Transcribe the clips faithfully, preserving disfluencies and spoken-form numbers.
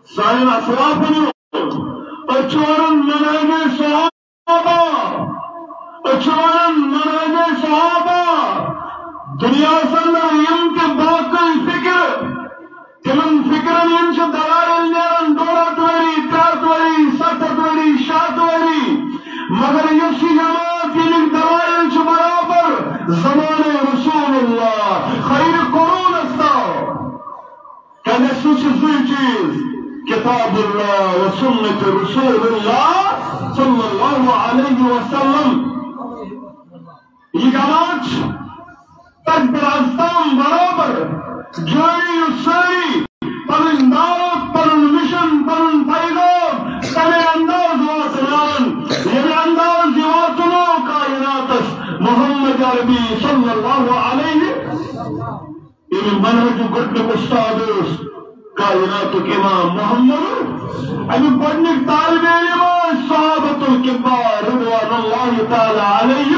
sign اسلافنو اچھوڑن منہج صحابہ اچھوڑن منہج صحابہ دنیا سندر یم کے باقی فکر تمن فکرن یم چھ دلائل نیرن دولت وری ترت وری ستت وری شات وری مگر یسی جماعت یم دلائل چھ برابر زمان رسول اللہ خیر قرون استاو کہ سوچ سوئی چیز کتاب اللہ و سنت رسول اللہ صلی اللہ علیہ وسلم یہ جماعت تک برازتان برابر جوئی ساری پرن دعوت پرن مشن پرن پیغام تمہیں انداز واتنان یہ انداز واتنو کائناتس محمد عربی صلی اللہ علیہ یہ منہج گٹنک استادوس کائنات امام محمد ابھی بڑھنک طالب علم صحابت الکبار رضوان اللہ تعالی علیہ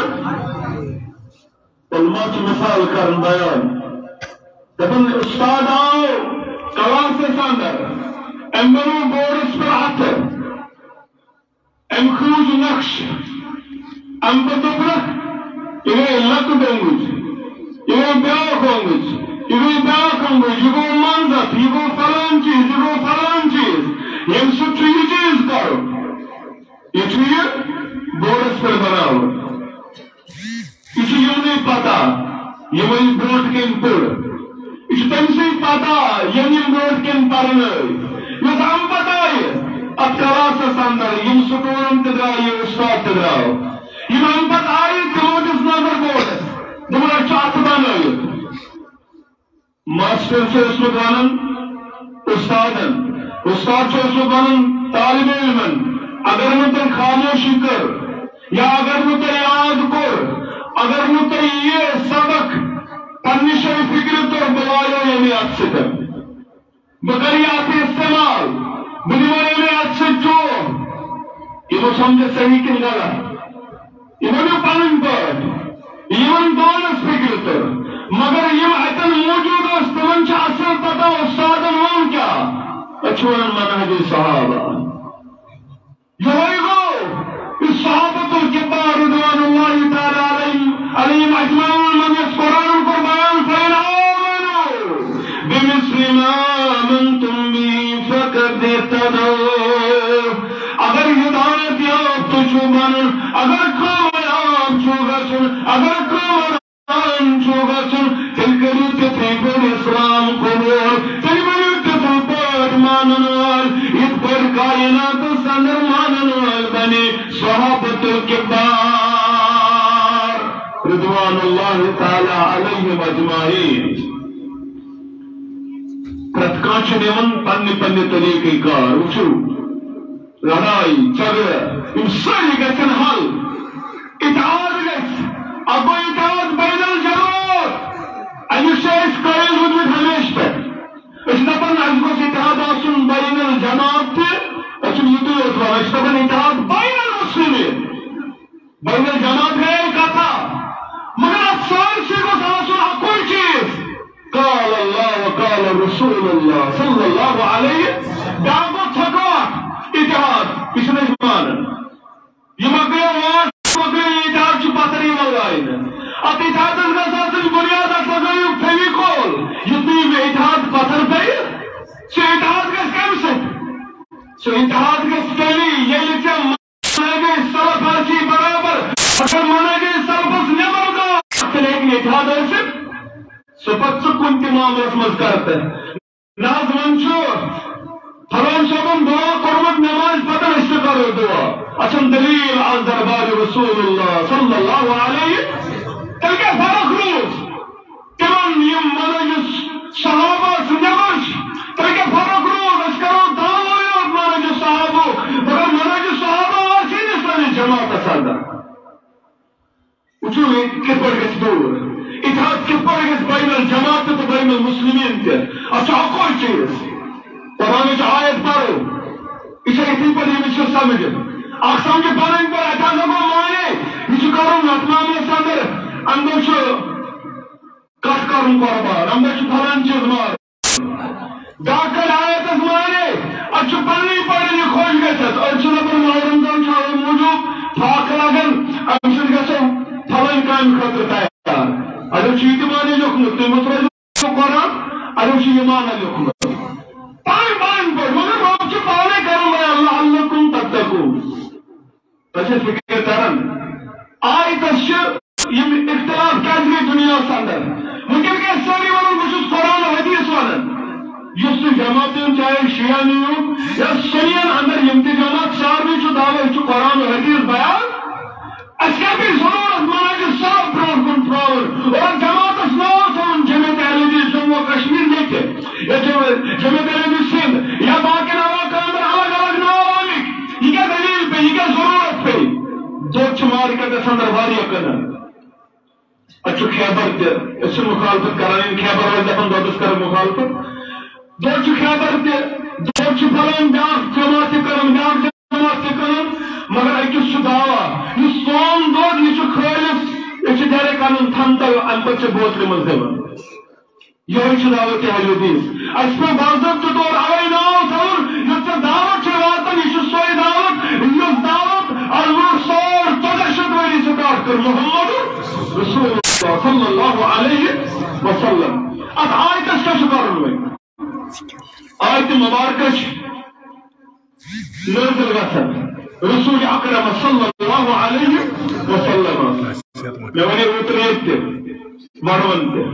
علمات مثال کرن بیان دبن استاد آؤ کلاس اندر ام بنو بورس پر ہاتھ ام خوج نقش ام بدبرک یہ لک دنگج یہ بیاک ہونگج یہ بیاک ہونگج یہ گو منزت یہ گو فلان چیز یہ گو فلان چیز یہ سب چیز چیز کرو یہ چیز بورس پر بناو یہ چیز نہیں پتا یہ وہی بروٹ کے پڑ اس تمسی پتا یعنی بروٹ کے پڑھنے یہ ہم پتا ہے اب کلاس اندر یہ سکون تدرائی یہ استاد تدراؤ یہ ہم پتا ہے تموجس نظر بورس دمرا چاہت بنائی ماسٹر سے اس کو بانن استادن استاد سے اس کو بانن طالب علمن اگر متن خاموشی کر یا اگر متن یاد کر اگر متن یہ سبق پنشہ فکر تو بلائیو یعنی آپ سے کر بکریات استعمال بلیوائے میں آپ سے جو یہ وہ سمجھے صحیح کن گلا یہ وہ پنن پر یہ وہ دونس فکر تو مگر یہ اتن موجود ہے استمن چاہ اصل پتا استاد نام کیا اچھوڑن منہج صحابہ یہ گو اس صحابت الکبار رضوان اللہ تعالی علیہ علیہم اجمعین من اس قرآن کو بیان فین آمنوا بمثل ما آمنتم به فقد اهتدوا اگر ہدایت یاب تو چھو بن اگر کامیاب چھو گسن اگر کامیاب چھوگا سن تل کریت تھی پر اسلام قبول تل کریت تھی پر ماننوال ات پر کائنات سندر ماننوال بنی صحابت الکبار رضوان اللہ تعالی علیہ مجمعین پرتکانچ نیون پنی پنی طریقی کار اچھو لڑائی جگہ ان ساری گسن حل اتحاد گس اب اتحاد بین الجماعت ایسے اس قائل وجود ہمیش پر اس دفن از کو اتحاد آسن بین الجماعت تھے اچھن یہ تو اتوا اس دفن اتحاد بین المسلمین بین الجماعت ہے ایک تھا مگر افسار سے کو ساسن کوئی چیز قال اللہ وقال رسول اللہ صلی اللہ علیہ دعوت تھکوات اتحاد اس نے مانا یہ مگر وارد مگر اتحاد چو پتری والائن ات اتحاد از گساسن بنیاد ات لگائیو فیویکول یتی میں اتحاد پتر پہ سو اتحاد گس کم سے سو اتحاد گس کلی یہ لکھا منگے سلف ہرچی برابر اگر منگے سلفس نمر دا لیکن اتحاد ایسے سو پت سکن کی معاملت مز کرتے ناز منچو فلان شبن دعا قرمت نماز پتر اس سے کرو دعا اچھن دلیل آن دربار رسول اللہ صلی اللہ علیہ تلکہ فرق روز تمام یم منجس صحابہ سنجمش تلکہ فرق روز اس کرو دعویات منجس صحابہ مگر منجس صحابہ آسی نسلانی جماعت سادہ اچھو کپر گس دور اتحاد کپر گس بین الجماعت تو بین المسلمین تے اچھا کوئی چیز قرآن جو آیت پڑھو اسے اتنی پر یہ مجھے سمجھ اقسام کے بارن پر اعتاظ کو مانے یہ کروں نتمامی صدر اندر چھو کٹ کروں قربان اندر چھو پھلان چیز مار ڈاکر آیت از مانے نیو چاہے شیعہ نیو یا سنین اندر امتجامات ساروی چو دعوی چو قرآن و حدیث بیان اس کا بھی ضرورت مانا کہ سب برون کنٹرول اور جماعت اسناس ہوں جمعیت اہل حدیث جموں و کشمیر دیکھے یا جمعیت اہل حدیث سندھ یا باقی نوا کا اندر الگ الگ نوا آمک یہ کیا دلیل پہ یہ کیا ضرورت پہ دو چمار کا دسندر واری اکنا اچھو خیبر دے اس سے مخالفت کرانی خیبر والے دفن دوبس کر مخالفت دو چو خیبر دے دو چو فلان بیاق جماعت کرم بیاق جماعت کرم مگر اکس چو دعویٰ یہ سوم دود یہ چو خالص یہ چو دیر قانون تھنتل انپت چو بوتلی مزدیون یہ چو دعوت اہل حدیث اس پہ بازد چو دور آئی ناو سور یہ چو دعوت چو واتن یہ چو سوئی دعوت یہ دعوت المرسول تدشد ویلی سکار کر محمد رسول اللہ صلی اللہ علیہ وسلم اب آیتش کا شکار ہوئے آیت مبارکش نرزل غسل رسول اکرم صلی اللہ علیہ وسلم یعنی اتریت تے مرون تے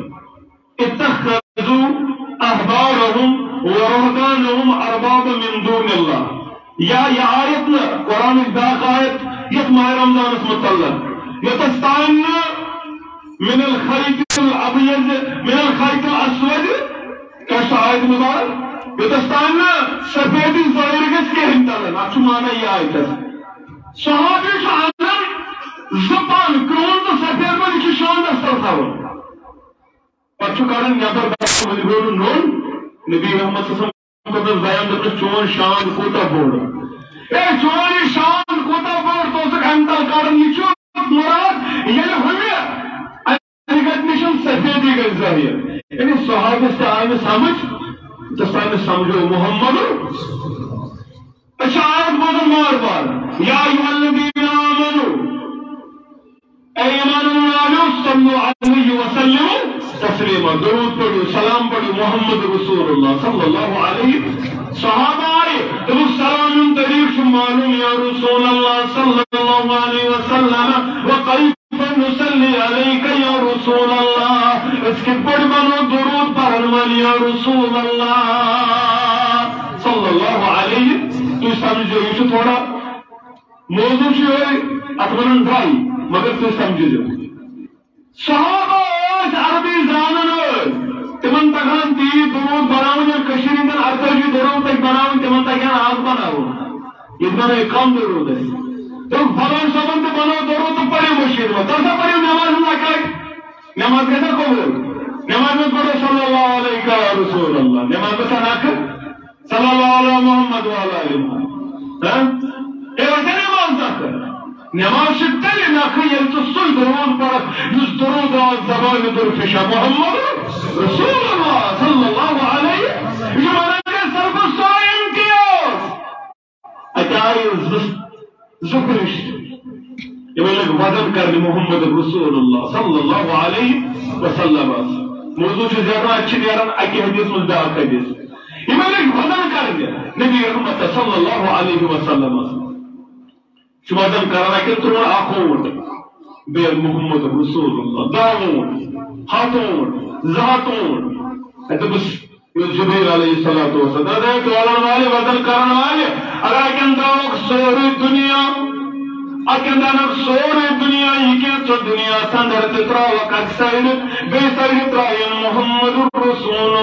اتخذوا احبارهم ورهبانهم اربابا من دون اللہ یا یہ آیت قرآن اقداق آیت یہ ماہ رمضان اس مطلق یتستعن من الخیط الابیض من الخیط الاسود کیسا آیت مبارک یتستعن سفیدی ظاہر کس کے ہنتلن اچھو مانا یہ آیت ہے صحابی شاہدر زبان کرون تو سفید میں نکی شان دستر تھا وہ پچھو کارن نیابر بارا مجبور نون نبی محمد صلی اللہ علیہ وسلم کو بیان دکھنے چون شان کوتا بوڑ اے چونی شان کوتا بوڑ تو سک ہنتل کارن نیچو مراد یہ ہوئے ریکگنیشن سفیدی کا ظاہر یعنی صحابہ سے آئے میں سمجھ دستان میں سمجھو محمد اچھا آیت بودن مار بار یا ایوہ الذین آمنوا اے ایمان والو صلو علیہ وسلم تسلیما درود پڑھو سلام پڑھو محمد رسول اللہ صلی اللہ علیہ صحابہ آئے تو سلام طریق معلوم یا رسول اللہ صلی اللہ علیہ وسلم وقیف نسلی علیک یا رسول اللہ اس کے پڑھ بنو درود پڑھن یا رسول اللہ صلی اللہ علیہ تو سمجھو یہ تھوڑا موضوع جو ہے اتمنن بھائی مگر تو سمجھو جو صحابہ اس عربی زانن تمن تکان تی درود بناون یا کشیرین دن ارتجی درود تک بناون تمن تکان آگ بناون یہ بنا ایک کام درود ہے تو فلان سبن تو بناو درود تو پڑے مشکل میں ترسا پڑے نماز میں کھائے نماز کیسا قبول نماز میں پڑھو صلی اللہ علیہ رسول اللہ نماز میں سناکر صلی اللہ علیہ محمد وعلیہ محمد اے ویسے نماز ناکر نماز شکتلی ناکر یہ تو سل درود پڑھ جس درود آز زبان درفشا محمد رسول اللہ صلی اللہ علیہ یہ مانا کہ سر کو سائن کیا اچھائی زکرش یہ مطلب وزن کرنے محمد رسول اللہ صلی اللہ علیہ وسلم موضوع سے زیادہ اچھی دیارن اکی حدیث مزدار حدیث یہ مطلب وزن کرنے نبی رحمت صلی اللہ علیہ وسلم شو وزن کرنا کہ ترون آخون بے محمد رسول اللہ داون ہاتون ذاتون ایسا بس جبریل علیہ السلام دے تو علم والے وزن کرنے والے الیکن داوک سوری دنیا اکن دانک سوری دنیا یہ کہ تو دنیا سندر تترا وقت سائن بے سائن ترائن محمد رسول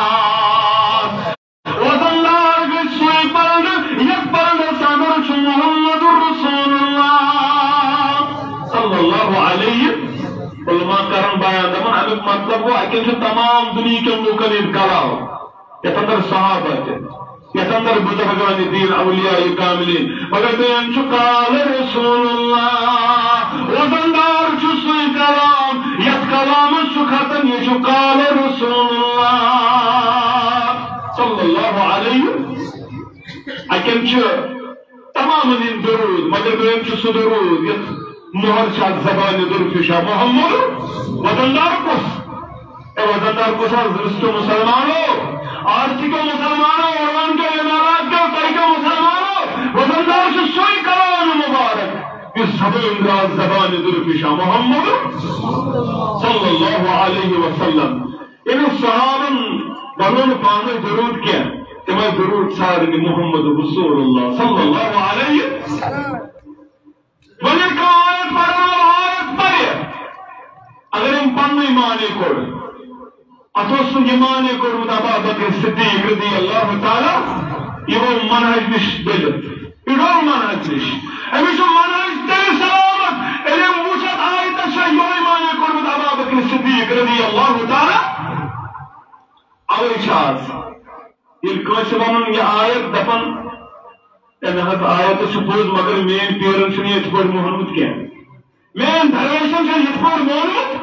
اللہ وزن لار گئی سوئی پرند یک پرند سندر چو محمد رسول اللہ صلی اللہ علیہ علماء کرن بیان دمان امیک مطلب وہ اکن جو تمام دنیا کے ملکن انکلاو یہ سندر صحابہ تھے یہ سندر بزرگان دین اولیاء کاملین مگر بین چکال رسول اللہ وزندار چسوی کلام یت کلام چکھتن یہ چکال رسول اللہ صلی اللہ علیہ اکن چو تمام دین درود مگر بین چسو درود یت مہر شاید زبان درفشا محمد وزندار کس اے وزندار کس رسط مسلمانوں آرسی کو مسلمانوں اروان کے امارات کے کئی کو مسلمانوں وزندار سے سوئی کلام مبارک اس زبان راز زبان درفشا محمد صلی اللہ علیہ وسلم انہوں صحابن بنون پانے درود کیا تمہیں ضرور سارے محمد رسول اللہ صلی اللہ علیہ وسلم ولی کا آیت پڑھنا آیت پڑھے اگر ہم پڑھنے مانے کو اتوس یہ مانے کو ابا بکر صدیق رضی اللہ تعالی یہ وہ منہج نش دلت یہ وہ منہج نش امیش منہج تیرے سلامت علم وچت آیت شاہ یہ مانے کو ابا بکر صدیق رضی اللہ تعالی اوے شاز یہ کانس ونن یہ آیت دپن ان حد آیت سپوز مگر مین پیرن چھنی یہ پر محمد کیا مین درویشن چھنی یہ پر محمد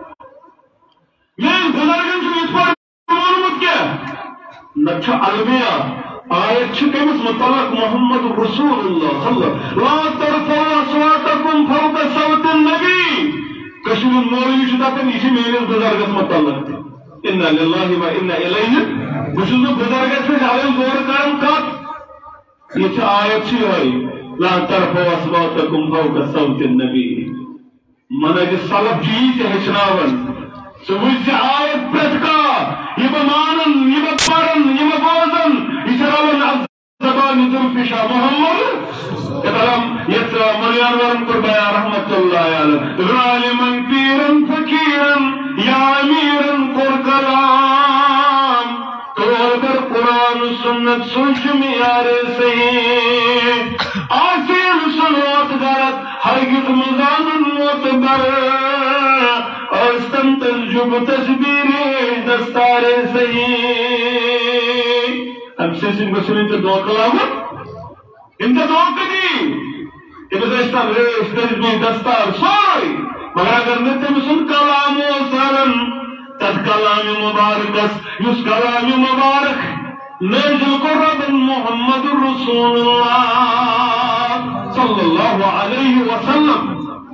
مین بزرگن چھنی یہ پر محمد کیا نچھا علمیہ آیت چھ کمس مطلق محمد رسول اللہ صلی اللہ لا ترفعوا اصواتکم فوق صوت النبی کشمیر مولوی چھتا پہ نیچے میرے بزرگت مطلق تھی انا للہ و انا الیہ بشوز بزرگت سے جاوے زور کرم کات یہ چھا آیت چھ ہوئی لا ترفعوا اصواتکم فوق صوت النبی منج صلب جی سے ہچناون سمجھ آیت پرتکا یہ بمانن یہ بپرن یہ ببوزن یہ چراون از زبان ذوالفشا محمد اتلام یسرا مریان ورم قربایا رحمت اللہ علیہ ظالمن پیرن فکیرن یا امیرن قر کلام تو اگر قرآن سنت سوچ میار صحیح آسین سنوات غلط ہرگز مزان معتبر استم تنجب تصویر دستار صحیح ہم سے سن بسن انت دو کلامت انت دو کدی انت دستار ریس تجبی دستار سوئی مگر اگر نتم سن کلام و سرن تد کلام مبارکس یس کلام مبارک نجل قرب محمد رسول اللہ صلی اللہ علیہ وسلم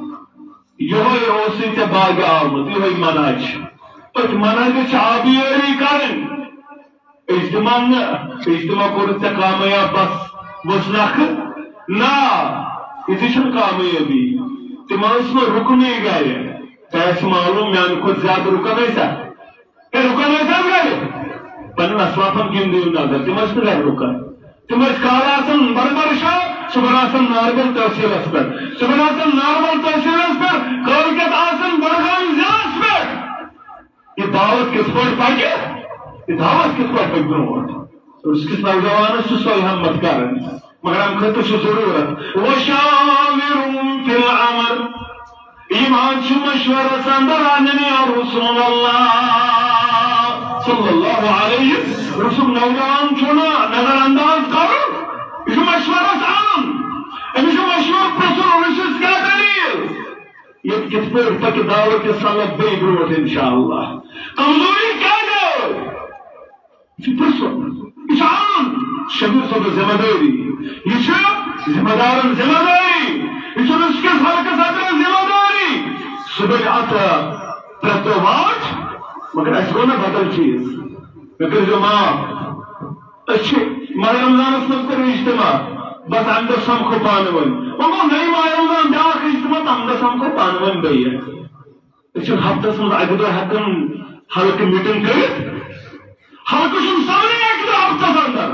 یہ اوسی تے باغ آمد یہ مناج اس مناج چابیری کرن اجتماع اجتماع کرتے کامیاب بس وسنخ نا اتشن کامیابی تمہارس میں رکنے گئے ایسا معلوم یعنی خود زیادہ رکا ایسا اے رکا ایسا گئے پنن اسوافن کیم دیو نظر تمہارس میں رکا تمہارس کاراسن بربرشا صبح آسن نارمل تحصیل اس پر صبح آسن نارمل تحصیل اس پر کولکت آسن برغام زیاس پر یہ دعوت کس پر پاکے یہ دعوت کس پر پاک بنو اور اس کس نوجوان سے سوئی ہم مت کرن مگر ہم خطر سے ضرورت وشاورم فی العمر ایمان شو مشور سندراننی اور رسول اللہ صلی اللہ علیہ رسول نوجوان چھونا نظر انداز کرو یہ مشورہ سان یہ مشورہ پرسر رسول کا دلیل یہ کس پر تک دعوت سالت بے بروت انشاءاللہ کمزوری کیا گئے یہ پرسر انسان شبیر صدر ذمہ داری یہ ذمہ دار ذمہ داری یہ اس کے سال کے ساتھ ذمہ داری صبح آتا پرتوات مگر ایسا کو نہ بدل چیز مگر جو ماں اچھے ماہ رمضان اس میں کرو اجتماع بس اندر سم کو پانون وہ نہیں ماہ رمضان بیاق اجتماع اندر سم کو پانون بھئی ہے اچھے ہفتہ سمجھ آگے دو حقن حلق میٹنگ کرے حلق شن سامنے ایک دو ہفتہ سندر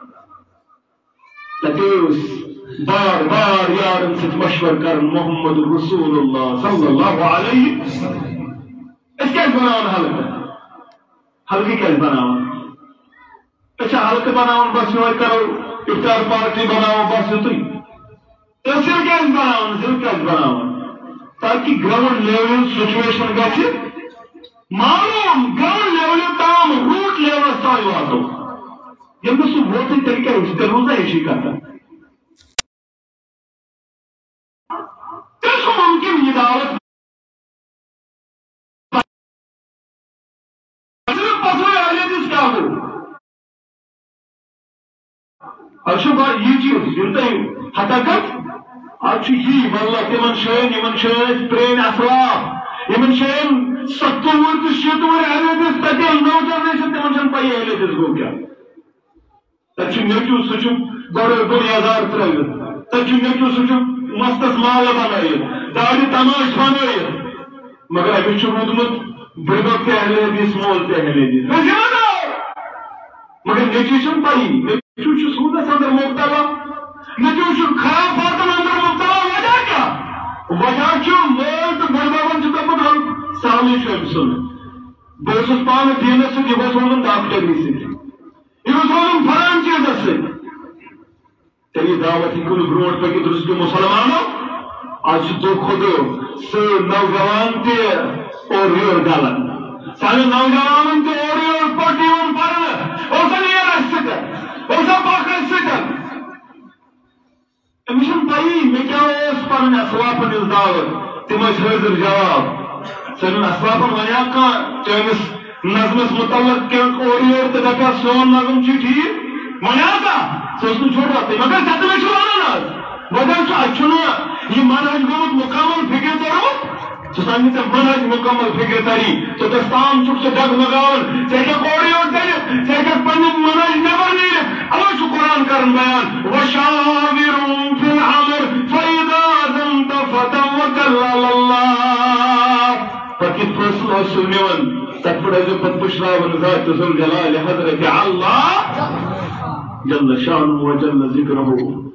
تکیوس بار بار یارن سے مشور کر محمد رسول اللہ صلی اللہ علیہ اس کیس بناون حلق حلقی کیس بناون اچھا حلقہ بناون بس نوئی کرو افطار پارٹی بناون بس نتوئی تحصیل کیس بناون ضلع کیس بناون تاکہ گراؤنڈ لیول سچویشن گھے معلوم گراؤنڈ لیول تمام روٹ لیول تھی واتو یہ سو ووٹنگ طریقہ اس کا روزہ ایشی کرتا کیسو ممکن یہ دعوت صرف پسوئی آلیت اس کا ہو اچھا بات یہ چیز جنتا ہی حتاکت اچھا یہ واللہ تمن شین یمن شین پرین اسلاف یمن شین ستور تو شیطور آلیت اس تکیل نو جنریشن تمن شین پائی آلیت اس کو کیا تچھو نیٹو سچو بڑے بڑی آزار ترائیت تچھو نیٹو سچو مستس مالا بنائیت داڑی تماش بنائیت مگر ابھی چھو رودمت بڑبک تے اہلے حدیث مول تے اہلے حدیث مگر نیچی چھن پائی نیچو چھ سودس اندر مبتلا نیچو چھ خراب باتن اندر مبتلا وجہ کیا وجہ چھ مول تو گھربابن چھ دپن ہم سالی چھ امسن بہت پان دینس سے یہ ون ڈاکٹری سے یہ ون فلان چیز سے تیری دعوت کل برونٹ پہ درست مسلمانوں آج تو خود سے نوجوان تے اور ریور ڈالن سارے نوجوان تے اور ریور پٹی اور پڑھن اور سن یہ رستے اور سب باقی رستے امشن پائی میں کیا اس پڑھن اسواپن اس دعوت تمہیں حاضر جواب سن اسواپن ونیا کا چینس نظمس متعلق کیا اور ریور تے دکا سون نظم چی ٹھیک ونیا کا سوچنا چھوڑا تے مگر جت میں چھوڑا نا وجہ سے اچھنا یہ منہج گوت مکمل فکر کرو تو سانگی سے منہج مکمل فکر تاری تو دستام چک سے ڈگ مگاون چاہے کوڑی اور دل چاہے پنج منہج نبر نہیں اللہ شو قرآن کرن بیان وشاورون فی العمر فَإِذَا عَزَمْتَ فَتَوَكَّلْ عَلَى اللَّهِ پاکی فیصلہ سنیون تک پڑھے جو پت پشراون ذات ذل جلال حضرت اللہ جل شان و جل ذکرہ